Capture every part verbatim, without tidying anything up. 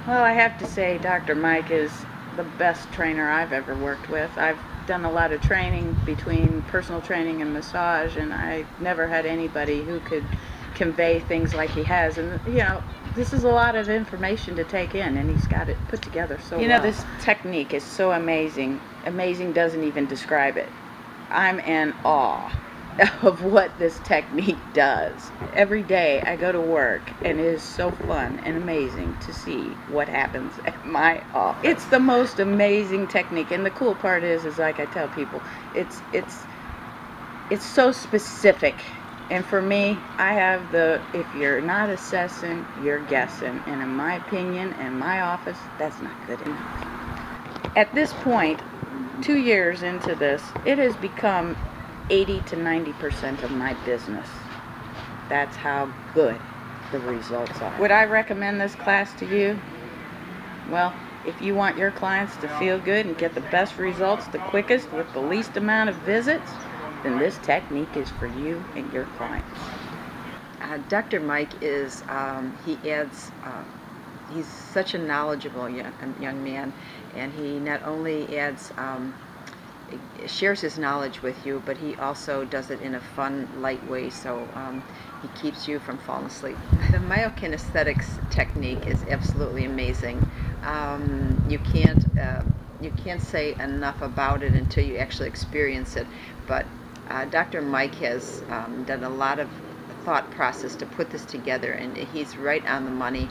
Well, I have to say Doctor Mike is the best trainer I've ever worked with. I've done a lot of training between personal training and massage, and I never had anybody who could convey things like he has. And, you know, this is a lot of information to take in, and he's got it put together so well. You know, this technique is so amazing. Amazing doesn't even describe it. I'm in awe of what this technique does. Every day I go to work, and it is so fun and amazing to see what happens at my office. It's the most amazing technique, and the cool part is, is like I tell people, it's it's it's so specific. And for me, I have the, if you're not assessing, you're guessing. And in my opinion, in my office, that's not good enough. At this point, two years into this, it has become eighty to ninety percent of my business. That's how good the results are. Would I recommend this class to you? Well, if you want your clients to feel good and get the best results the quickest with the least amount of visits, then this technique is for you and your clients. Uh, Doctor Mike is, um, he adds, uh, he's such a knowledgeable young, young man, and he not only adds um, shares his knowledge with you, but he also does it in a fun, light way, so um, he keeps you from falling asleep. The myokinesthetics technique is absolutely amazing. Um, you can't uh, you can't say enough about it until you actually experience it. But uh, Doctor Mike has um, done a lot of thought process to put this together, and he's right on the money.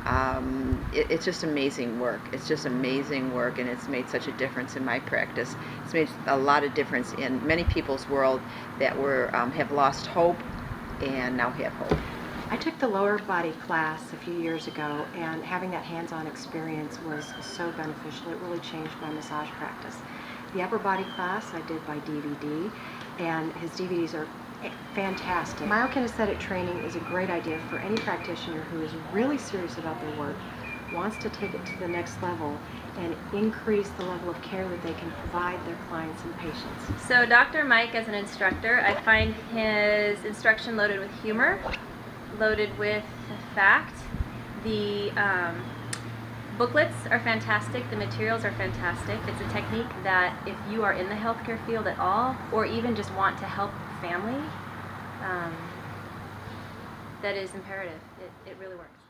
Um, it, it's just amazing work. It's just amazing work, and it's made such a difference in my practice. It's made a lot of difference in many people's world that were um, have lost hope and now have hope. I took the lower body class a few years ago, and having that hands-on experience was so beneficial. It really changed my massage practice. The upper body class I did by D V D, and his D V Ds are fantastic. Myokinesthetic training is a great idea for any practitioner who is really serious about their work, wants to take it to the next level, and increase the level of care that they can provide their clients and patients. So Doctor Mike, as an instructor, I find his instruction loaded with humor, loaded with fact. The um, booklets are fantastic, the materials are fantastic. It's a technique that if you are in the healthcare field at all, or even just want to help family, um, that is imperative. It, it really works.